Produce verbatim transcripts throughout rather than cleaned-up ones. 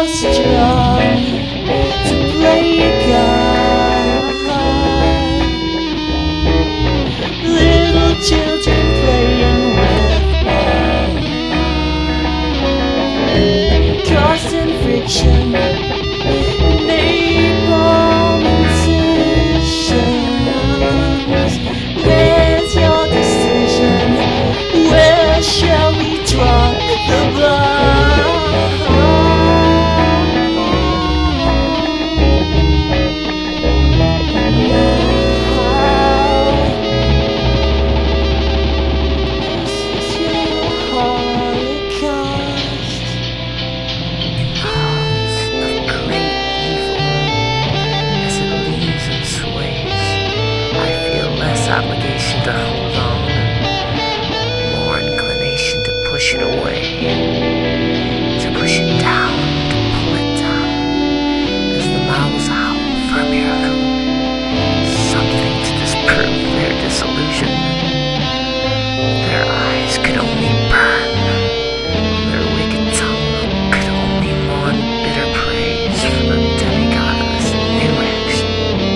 strong to play a god. Little children playing with balls, constant friction, napalm incisions. Where's your decision? Where shall we draw the line? Obligation to hold on, more inclination to push it away, to push it down, to pull it down, as the mouths howl for a miracle, something to disprove their disillusionment. Their eyes could only burn, their wicked tongue could only mourn bitter praise for the demigod of this new action.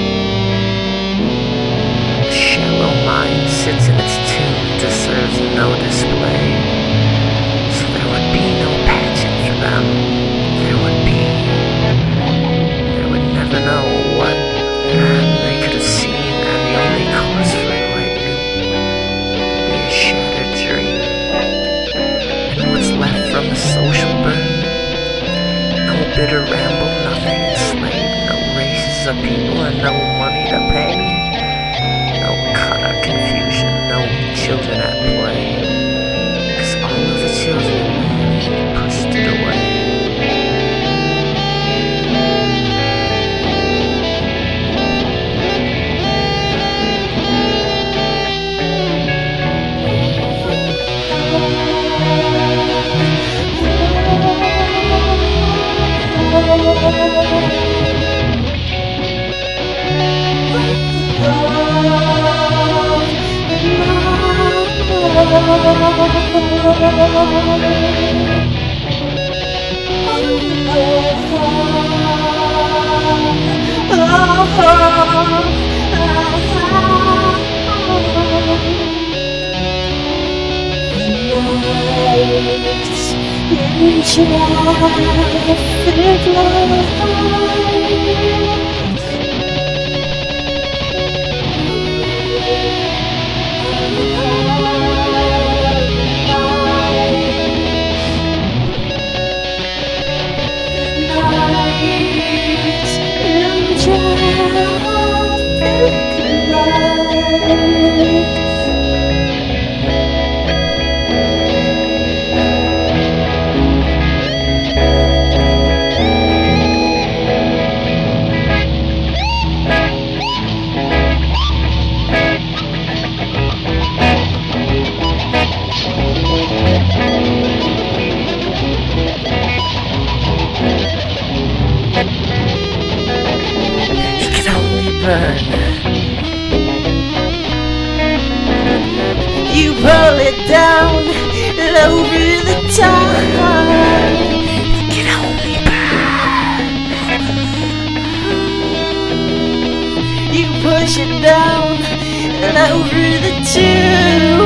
Mind sits in its tomb, deserves no display, so there would be no pageant for them. There would be, they would never know what they could have seen, and the only cause for enlightenment would be a shattered dream. And what's left from the social burn? No bitter ramble, nothing enslaved, no races of people, and no money to pay. Confusion, no children at play, 'cause all of the children pushed it away. In traffic lights, you pull it down and over the top. You can only burn. You push it down and over the tube.